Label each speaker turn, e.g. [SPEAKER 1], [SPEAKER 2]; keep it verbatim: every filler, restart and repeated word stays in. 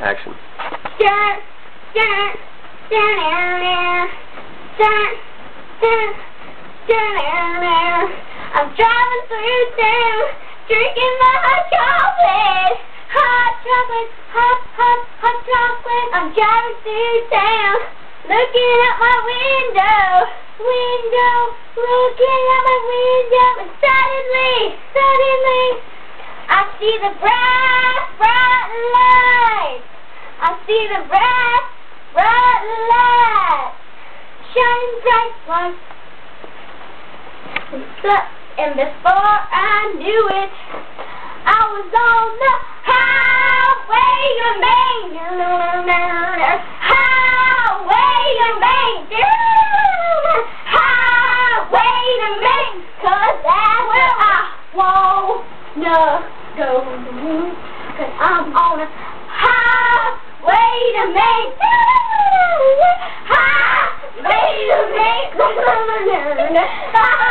[SPEAKER 1] Action.
[SPEAKER 2] Dun, dun, dun, dun, dun, dun, dun, dun. I'm driving through town, drinking my hot chocolate. Hot chocolate, hot, hot, hot chocolate. I'm driving through town, looking out my window, window, looking out my window, and suddenly, suddenly, I see the bright, bright light. I see the bright, bright light, shining bright light. And before I knew it, I was on the highway to Maine. Highway to Maine. Highway to Maine. 'Cause that's where I wanna go. 'Cause I'm on a highway to Maine. Highway to Maine.